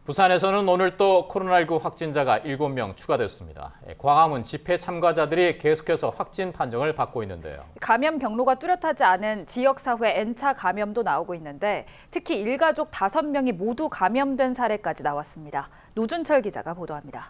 부산에서는 오늘 또 코로나19 확진자가 7명 추가됐습니다. 광화문 집회 참가자들이 계속해서 확진 판정을 받고 있는데요. 감염 경로가 뚜렷하지 않은 지역사회 N차 감염도 나오고 있는데 특히 일가족 5명이 모두 감염된 사례까지 나왔습니다. 노준철 기자가 보도합니다.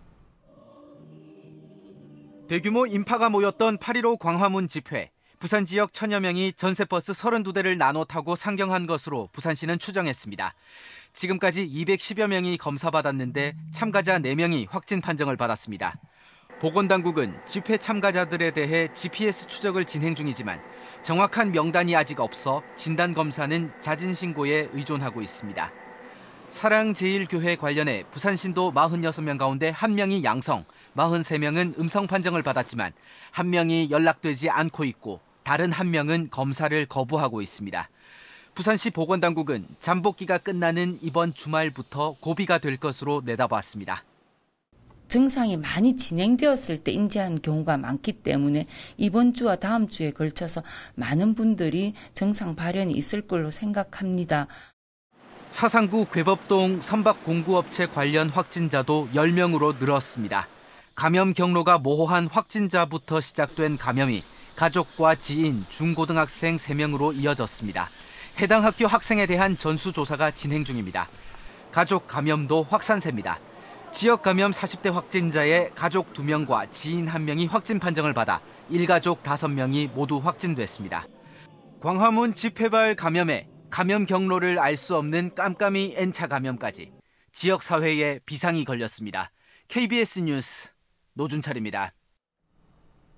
대규모 인파가 모였던 8.15 광화문 집회. 부산 지역 1000여 명이 전세버스 32대를 나눠 타고 상경한 것으로 부산시는 추정했습니다. 지금까지 210여 명이 검사받았는데 참가자 4명이 확진 판정을 받았습니다. 보건당국은 집회 참가자들에 대해 GPS 추적을 진행 중이지만 정확한 명단이 아직 없어 진단검사는 자진신고에 의존하고 있습니다. 사랑제일교회 관련해 부산신도 46명 가운데 1명이 양성, 43명은 음성 판정을 받았지만 1명이 연락되지 않고 있고 다른 1명은 검사를 거부하고 있습니다. 부산시 보건당국은 잠복기가 끝나는 이번 주말부터 고비가 될 것으로 내다봤습니다. 증상이 많이 진행되었을 때 인지하는 경우가 많기 때문에 이번 주와 다음 주에 걸쳐서 많은 분들이 증상 발현이 있을 걸로 생각합니다. 사상구 괴법동 선박공구업체 관련 확진자도 10명으로 늘었습니다. 감염 경로가 모호한 확진자부터 시작된 감염이 가족과 지인, 중고등학생 3명으로 이어졌습니다. 해당 학교 학생에 대한 전수조사가 진행 중입니다. 가족 감염도 확산세입니다. 지역 감염 40대 확진자의 가족 2명과 지인 1명이 확진 판정을 받아 일가족 5명이 모두 확진됐습니다. 광화문 집회발 감염에 감염 경로를 알 수 없는 깜깜이 N차 감염까지 지역사회에 비상이 걸렸습니다. KBS 뉴스 노준철입니다.